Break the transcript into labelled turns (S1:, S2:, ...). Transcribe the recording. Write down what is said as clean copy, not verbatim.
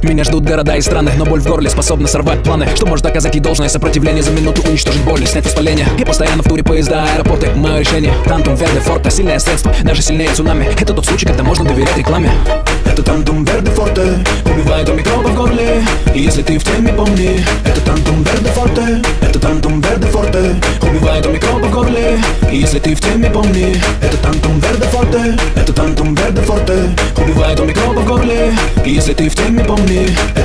S1: Меня ждут города и страны, но боль в горле способна сорвать планы. Что может доказать ей должное сопротивление, за минуту уничтожить боль и снять воспаление. Я постоянно в туре поезда, аэропорты, мое решение. Тантум верде форте, сильное средство, даже сильнее цунами. Это тот случай, когда можно доверять рекламе. Это тантум верде форте, убивает у микроба в горле. И если ты в теме, помни, это тантум верде форте. Это тантум верде форте, убивает у микроба в горле. И если ты в теме, помни, это тантум верде форте. Это тантум верде форте, убивает у микроба в горле. И если ты в теме, помни,